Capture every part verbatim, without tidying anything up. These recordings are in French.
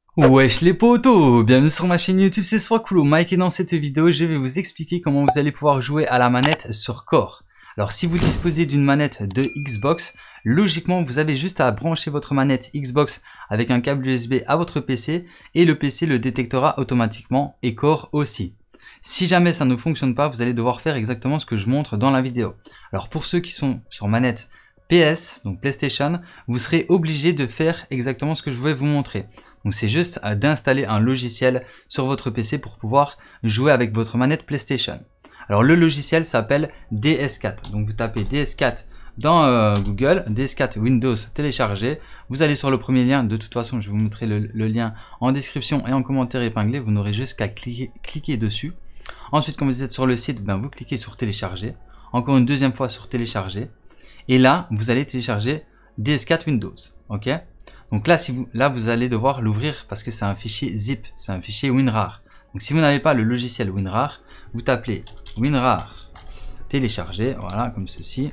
Wesh les potos, bienvenue sur ma chaîne YouTube, c'est Swakulo Mike et dans cette vidéo je vais vous expliquer comment vous allez pouvoir jouer à la manette sur Core. Alors si vous disposez d'une manette de Xbox, logiquement vous avez juste à brancher votre manette Xbox avec un câble U S B à votre P C et le P C le détectera automatiquement et Core aussi. Si jamais ça ne fonctionne pas, vous allez devoir faire exactement ce que je montre dans la vidéo. Alors pour ceux qui sont sur manette P S, donc PlayStation, vous serez obligé de faire exactement ce que je vais vous montrer. Donc c'est juste d'installer un logiciel sur votre P C pour pouvoir jouer avec votre manette PlayStation. Alors le logiciel s'appelle D S quatre. Donc vous tapez D S quatre dans euh, Google, D S quatre Windows télécharger. Vous allez sur le premier lien. De toute façon, je vous montrer le, le lien en description et en commentaire épinglé. Vous n'aurez juste qu'à cliquer, cliquer dessus. Ensuite, quand vous êtes sur le site, ben, vous cliquez sur télécharger. Encore une deuxième fois sur télécharger. Et là, vous allez télécharger D S quatre Windows. Ok? Donc là, si vous, là, vous allez devoir l'ouvrir parce que c'est un fichier zip, c'est un fichier WinRAR. Donc si vous n'avez pas le logiciel WinRAR, vous tapez WinRAR télécharger, voilà, comme ceci.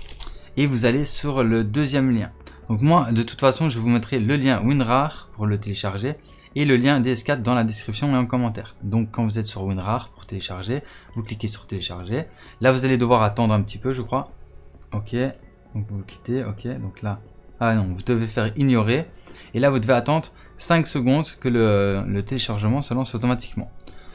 Et vous allez sur le deuxième lien. Donc moi, de toute façon, je vous mettrai le lien WinRAR pour le télécharger et le lien D S quatre dans la description et en commentaire. Donc quand vous êtes sur WinRAR pour télécharger, vous cliquez sur télécharger. Là, vous allez devoir attendre un petit peu, je crois. Ok, donc vous quittez, ok, donc là. Ah non, vous devez faire ignorer. Et là, vous devez attendre cinq secondes que le, le téléchargement se lance automatiquement.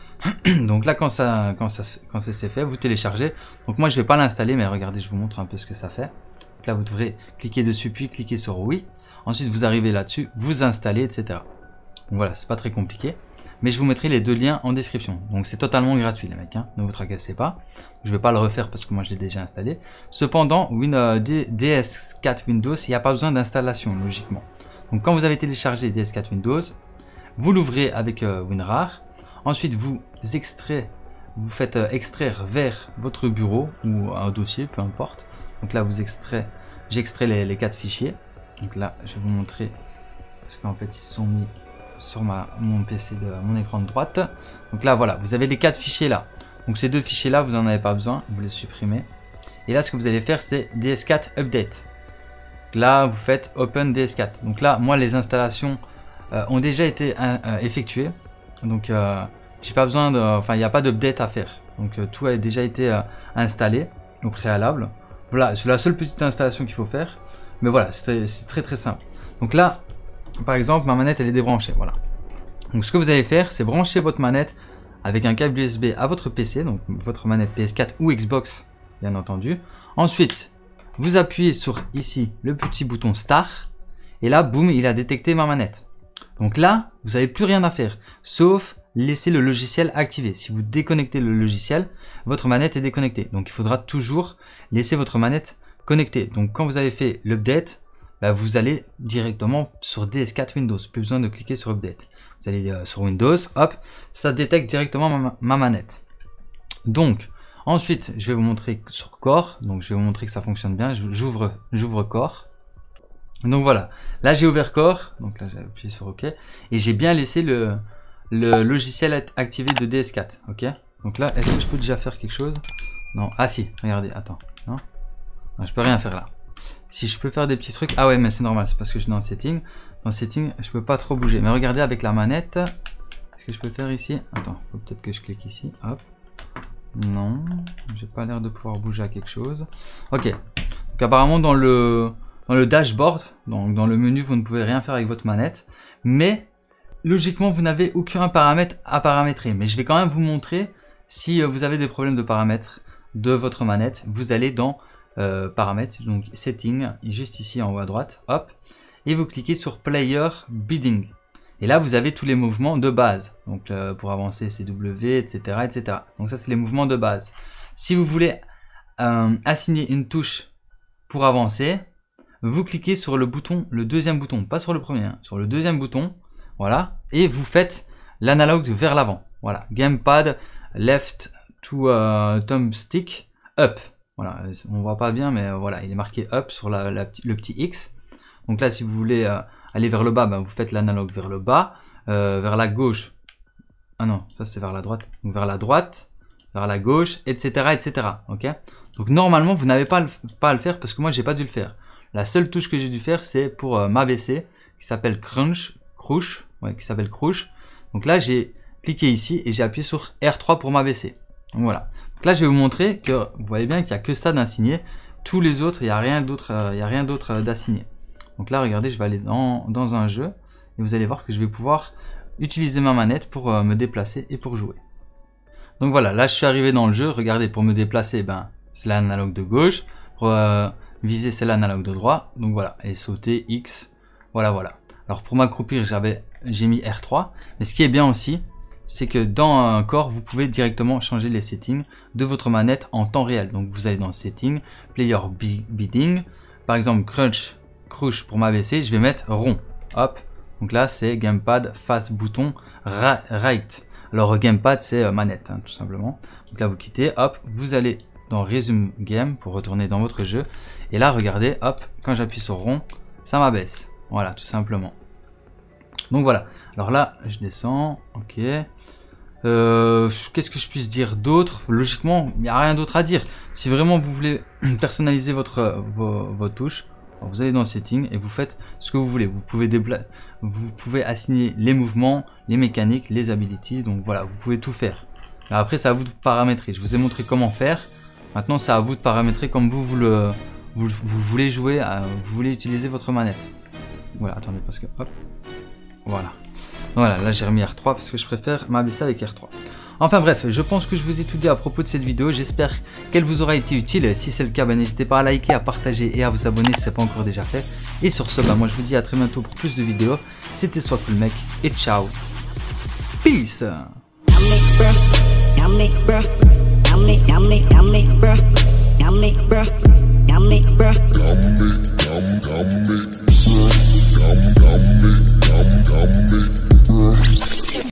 Donc là, quand ça, quand ça, quand ça s'est fait, vous téléchargez. Donc moi, je vais pas l'installer, mais regardez, je vous montre un peu ce que ça fait. Donc là, vous devrez cliquer dessus, puis cliquer sur oui. Ensuite, vous arrivez là-dessus, vous installez, et cetera. Donc voilà, c'est pas très compliqué. Mais je vous mettrai les deux liens en description. Donc c'est totalement gratuit les mecs, hein. Ne vous tracassez pas. Je vais pas le refaire parce que moi je l'ai déjà installé. Cependant, Win, euh, D S quatre Windows, il n'y a pas besoin d'installation logiquement. Donc quand vous avez téléchargé D S quatre Windows, vous l'ouvrez avec euh, WinRAR. Ensuite vous extrait, vous faites euh, extraire vers votre bureau ou un dossier, peu importe. Donc là vous extrait, j'extrais les, les quatre fichiers. Donc là je vais vous montrer parce qu'en fait ils sont mis sur ma, mon P C de mon écran de droite. Donc là voilà, vous avez les quatre fichiers là. Donc ces deux fichiers là, vous n'en avez pas besoin, vous les supprimez. Et là ce que vous allez faire c'est D S quatre Update. Donc là vous faites Open D S quatre. Donc là moi les installations euh, ont déjà été euh, effectuées. Donc euh, j'ai pas besoin de, enfin il n'y a pas d'update à faire. Donc euh, tout a déjà été euh, installé au préalable. Voilà, c'est la seule petite installation qu'il faut faire. Mais voilà, c'est très très simple. Donc là, par exemple, ma manette elle est débranchée, voilà. Donc ce que vous allez faire, c'est brancher votre manette avec un câble U S B à votre P C, donc votre manette P S quatre ou Xbox, bien entendu. Ensuite, vous appuyez sur ici le petit bouton Start, et là, boum, il a détecté ma manette. Donc là, vous n'avez plus rien à faire, sauf laisser le logiciel activé. Si vous déconnectez le logiciel, votre manette est déconnectée. Donc il faudra toujours laisser votre manette connectée. Donc quand vous avez fait l'update, bah, vous allez directement sur D S quatre Windows, plus besoin de cliquer sur Update. Vous allez euh, sur Windows, hop, ça détecte directement ma, ma manette. Donc, ensuite, je vais vous montrer sur Core, donc je vais vous montrer que ça fonctionne bien, j'ouvre j'ouvre Core. Donc voilà, là j'ai ouvert Core, donc là j'ai appuyé sur OK, et j'ai bien laissé le, le logiciel activé de D S quatre, ok. Donc là, est-ce que je peux déjà faire quelque chose? Non, ah si, regardez, attends, non, non je peux rien faire là. Si je peux faire des petits trucs, ah ouais mais c'est normal, c'est parce que je suis dans Setting. Dans Setting, je peux pas trop bouger. Mais regardez avec la manette, est-ce que je peux faire ici? Attends, faut peut-être que je clique ici, hop. Non, j'ai pas l'air de pouvoir bouger à quelque chose. Ok, donc apparemment dans le, dans le dashboard, donc dans le menu, vous ne pouvez rien faire avec votre manette. Mais logiquement, vous n'avez aucun paramètre à paramétrer. Mais je vais quand même vous montrer si vous avez des problèmes de paramètres de votre manette. Vous allez dans Euh, paramètres, donc setting, juste ici en haut à droite, hop, et vous cliquez sur player bidding. Et là vous avez tous les mouvements de base, donc euh, pour avancer c'est W, et cetera, et cetera. Donc ça c'est les mouvements de base. Si vous voulez euh, assigner une touche pour avancer, vous cliquez sur le bouton, le deuxième bouton, pas sur le premier, hein, sur le deuxième bouton, voilà, et vous faites l'analogue vers l'avant. Voilà, gamepad left to uh, thumbstick up. Voilà, on voit pas bien, mais euh, voilà, il est marqué up sur la, la, le petit X. Donc là, si vous voulez euh, aller vers le bas, ben, vous faites l'analogue vers le bas, euh, vers la gauche. Ah non, ça c'est vers la droite. Donc vers la droite, vers la gauche, et cetera, et cetera. Ok. Donc normalement, vous n'avez pas, pas à le faire parce que moi, j'ai pas dû le faire. La seule touche que j'ai dû faire, c'est pour euh, m'abaisser, qui s'appelle crunch, crouch, ouais, qui s'appelle Crouch. Donc là, j'ai cliqué ici et j'ai appuyé sur R trois pour m'abaisser. Donc voilà. Donc là, je vais vous montrer que vous voyez bien qu'il n'y a que ça d'assigné. Tous les autres, il n'y a rien d'autre euh, il y a rien d'autre euh, d'assigné. Donc là, regardez, je vais aller dans, dans un jeu et vous allez voir que je vais pouvoir utiliser ma manette pour euh, me déplacer et pour jouer. Donc voilà, là, je suis arrivé dans le jeu. Regardez, pour me déplacer, ben, c'est l'analogue de gauche. Pour euh, viser, c'est l'analogue de droite. Donc voilà, et sauter, X, voilà, voilà. Alors pour m'accroupir, j'avais, j'ai mis R trois. Mais ce qui est bien aussi, c'est que dans un corps, vous pouvez directement changer les settings de votre manette en temps réel. Donc vous allez dans Settings, Player Bidding, par exemple Crunch, Crouch pour m'abaisser, je vais mettre rond. Hop, donc là c'est Gamepad, face bouton, right. Alors Gamepad c'est manette, hein, tout simplement. Donc là vous quittez, hop, vous allez dans Resume Game pour retourner dans votre jeu. Et là regardez, hop, quand j'appuie sur rond, ça m'abaisse. Voilà, tout simplement. Donc voilà, alors là je descends, ok. Euh, Qu'est-ce que je puisse dire d'autre? Logiquement, il n'y a rien d'autre à dire. Si vraiment vous voulez personnaliser votre, vos, vos touches, vous allez dans Settings et vous faites ce que vous voulez. Vous pouvez, vous pouvez assigner les mouvements, les mécaniques, les abilities. Donc voilà, vous pouvez tout faire. Alors après, c'est à vous de paramétrer. Je vous ai montré comment faire. Maintenant, c'est à vous de paramétrer comme vous, vous, le, vous, vous voulez jouer, à, vous voulez utiliser votre manette. Voilà, attendez, parce que hop, voilà. Voilà, là j'ai remis R trois parce que je préfère m'abaisser avec R trois. Enfin bref, je pense que je vous ai tout dit à propos de cette vidéo. J'espère qu'elle vous aura été utile. Si c'est le cas, ben, n'hésitez pas à liker, à partager et à vous abonner si ce n'est pas encore déjà fait. Et sur ce, ben, moi je vous dis à très bientôt pour plus de vidéos. C'était Swakcoolmec et ciao. Peace. Yummy, bruh. Yummy, bruh.